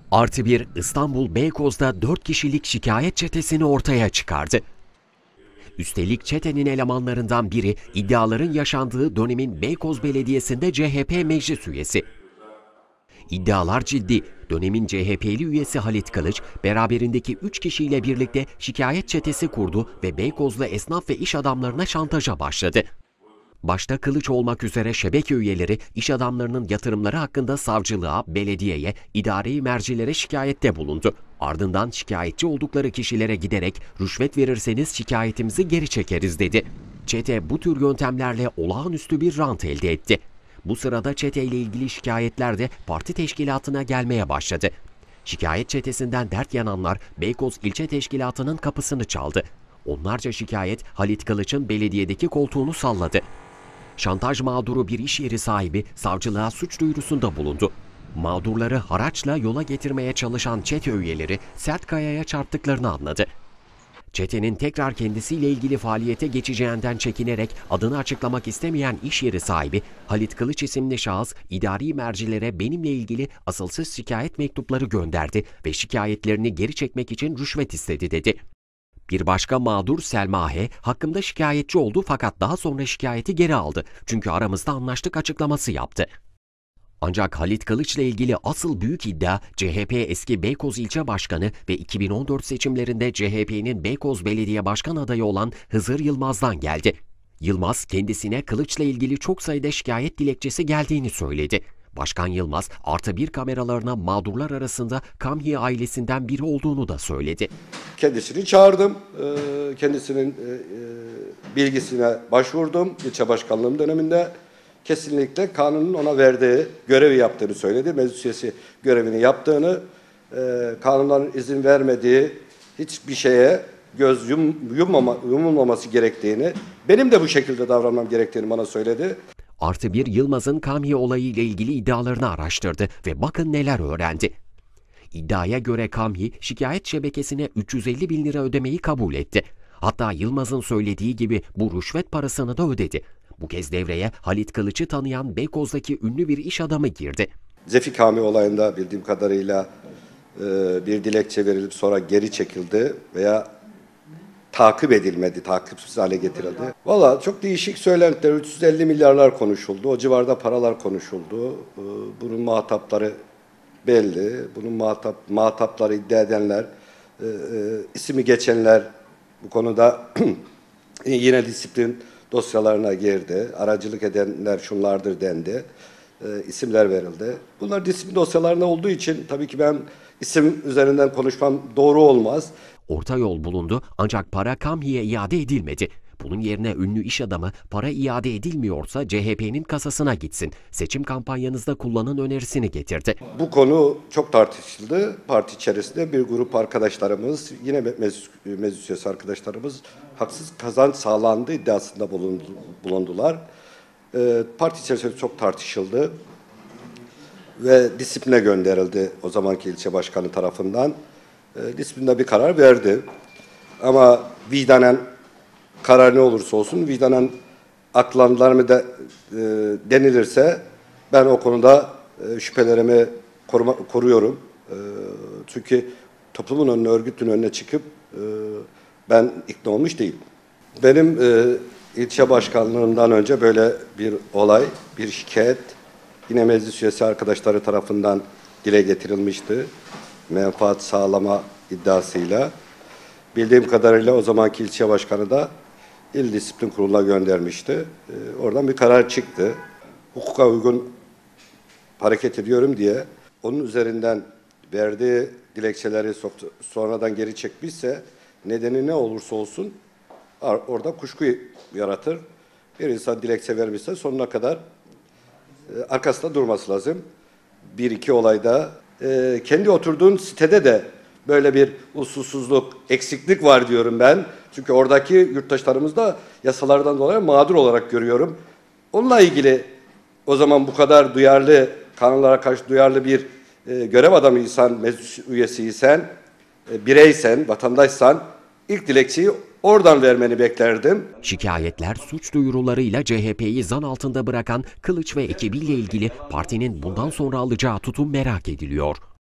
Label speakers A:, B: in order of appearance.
A: Artı bir İstanbul Beykoz'da 4 kişilik şikayet çetesini ortaya çıkardı. Üstelik çetenin elemanlarından biri iddiaların yaşandığı dönemin Beykoz Belediyesi'nde CHP meclis üyesi. İddialar ciddi. Dönemin CHP'li üyesi Halit Kılıç, beraberindeki 3 kişiyle birlikte şikayet çetesi kurdu ve Beykozlu esnaf ve iş adamlarına şantaja başladı. Başta Kılıç olmak üzere şebeke üyeleri iş adamlarının yatırımları hakkında savcılığa, belediyeye, idari mercilere şikayette bulundu. Ardından şikayetçi oldukları kişilere giderek rüşvet verirseniz şikayetimizi geri çekeriz dedi. Çete bu tür yöntemlerle olağanüstü bir rant elde etti. Bu sırada çeteyle ilgili şikayetler de parti teşkilatına gelmeye başladı. Şikayet çetesinden dert yananlar Beykoz İlçe Teşkilatı'nın kapısını çaldı. Onlarca şikayet Halit Kılıç'ın belediyedeki koltuğunu salladı. Şantaj mağduru bir iş yeri sahibi savcılığa suç duyurusunda bulundu. Mağdurları haraçla yola getirmeye çalışan çete üyeleri sert kayaya çarptıklarını anladı. Çetenin tekrar kendisiyle ilgili faaliyete geçeceğinden çekinerek adını açıklamak istemeyen iş yeri sahibi Halit Kılıç isimli şahıs idari mercilere benimle ilgili asılsız şikayet mektupları gönderdi ve şikayetlerini geri çekmek için rüşvet istedi dedi. Bir başka mağdur Selma H. hakkımda şikayetçi oldu fakat daha sonra şikayeti geri aldı. Çünkü aramızda anlaştık açıklaması yaptı. Ancak Halit Kılıç'la ilgili asıl büyük iddia CHP eski Beykoz İlçe Başkanı ve 2014 seçimlerinde CHP'nin Beykoz Belediye Başkan adayı olan Hızır Yılmaz'dan geldi. Yılmaz kendisine Kılıç'la ilgili çok sayıda şikayet dilekçesi geldiğini söyledi. Başkan Yılmaz artı bir kameralarına mağdurlar arasında Kamhi ailesinden biri olduğunu da söyledi.
B: Kendisini çağırdım. Kendisinin bilgisine başvurdum. İlçe başkanlığım döneminde kesinlikle kanunun ona verdiği görevi yaptığını söyledi. Meclis üyesi görevini yaptığını, kanunların izin vermediği hiçbir şeye göz yumulmaması gerektiğini, benim de bu şekilde davranmam gerektiğini bana söyledi.
A: Artı bir Yılmaz'ın Kamhi olayı ile ilgili iddialarını araştırdı ve bakın neler öğrendi. İddiaya göre Kamhi şikayet şebekesine 350 bin lira ödemeyi kabul etti. Hatta Yılmaz'ın söylediği gibi bu rüşvet parasını da ödedi. Bu kez devreye Halit Kılıç'ı tanıyan Beykoz'daki ünlü bir iş adamı girdi.
B: Zefi Kamhi olayında bildiğim kadarıyla bir dilekçe verilip sonra geri çekildi veya takip edilmedi, takipsiz hale getirildi. Valla çok değişik söylentiler, 350 milyarlar konuşuldu, o civarda paralar konuşuldu. Bunun muhatapları belli, bunun muhatapları iddia edenler, ismi geçenler bu konuda yine disiplin dosyalarına girdi. Aracılık edenler şunlardır dendi. İsimler verildi. Bunlar disiplin dosyalarında olduğu için tabii ki ben isim üzerinden konuşmam doğru olmaz.
A: Orta yol bulundu ancak para Kamhi'ye iade edilmedi. Bunun yerine ünlü iş adamı para iade edilmiyorsa CHP'nin kasasına gitsin, seçim kampanyanızda kullanın önerisini getirdi.
B: Bu konu çok tartışıldı. Parti içerisinde bir grup arkadaşlarımız, yine meclis üyesi arkadaşlarımız haksız kazanç sağlandığı iddiasında bulundular. Parti içerisinde çok tartışıldı ve disipline gönderildi o zamanki ilçe başkanı tarafından. Disiplinde bir karar verdi. Ama vicdanen karar ne olursa olsun, vicdanen aklandılar mı denilirse ben o konuda şüphelerimi koruyorum. Çünkü toplumun önüne, örgütün önüne çıkıp ben ikna olmuş değilim. Benim ilçe başkanlığımdan önce böyle bir olay, bir şikayet yine meclis üyesi arkadaşları tarafından dile getirilmişti. Menfaat sağlama iddiasıyla. Bildiğim kadarıyla o zamanki ilçe başkanı da İl Disiplin Kurulu'na göndermişti. Oradan bir karar çıktı. Hukuka uygun hareket ediyorum diye onun üzerinden verdiği dilekçeleri sonradan geri çekmişse nedeni ne olursa olsun orada kuşku yaratır. Bir insan dilekçe vermişse sonuna kadar arkasında durması lazım. Bir iki olayda kendi oturduğun sitede de böyle bir usulsüzlük, eksiklik var diyorum ben. Çünkü oradaki yurttaşlarımız da yasalardan dolayı mağdur olarak görüyorum. Onunla ilgili o zaman bu kadar duyarlı, kanunlara karşı duyarlı bir görev adamıysan, meclis üyesiysen, bireysen, vatandaşsan ilk dilekçeyi oradan vermeni beklerdim.
A: Şikayetler, suç duyurularıyla CHP'yi zan altında bırakan Kılıç ve ekibiyle ilgili partinin bundan sonra alacağı tutum merak ediliyor.